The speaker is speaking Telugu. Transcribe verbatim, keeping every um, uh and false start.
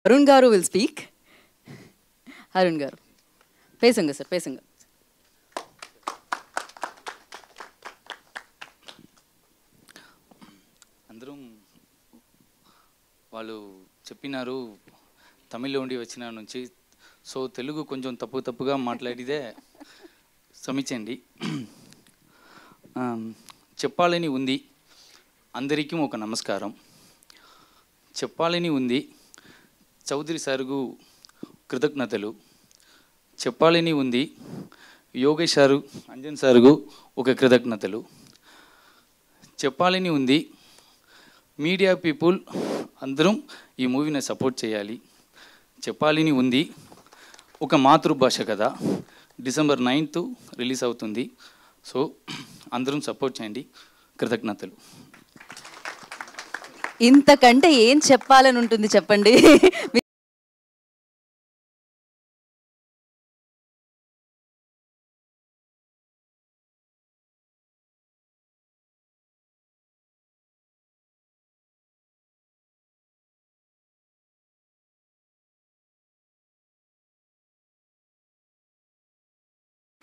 Arun Garu will speak. Arun Garu. Pesunga sir, pesunga. అందరం వాళ్ళు చెప్పినారు తమిళ్లో ఉండి వచ్చిన నుంచి, సో తెలుగు కొంచెం తప్పు తప్పుగా మాట్లాడితే క్షమించండి. చెప్పాలని ఉంది అందరికీ ఒక నమస్కారం. చెప్పాలని ఉంది చౌదరి సార్కు కృతజ్ఞతలు. చెప్పాలని ఉంది యోగేష్ సారు, అంజన్ సార్కు ఒక కృతజ్ఞతలు. చెప్పాలని ఉంది మీడియా పీపుల్ అందరం ఈ మూవీని సపోర్ట్ చేయాలి. చెప్పాలని ఉంది ఒక మాతృభాష కదా, డిసెంబర్ నైన్త్ రిలీజ్ అవుతుంది. సో అందరం సపోర్ట్ చేయండి. కృతజ్ఞతలు. ఇంతకంటే ఏం చెప్పాలని ఉంటుంది చెప్పండి.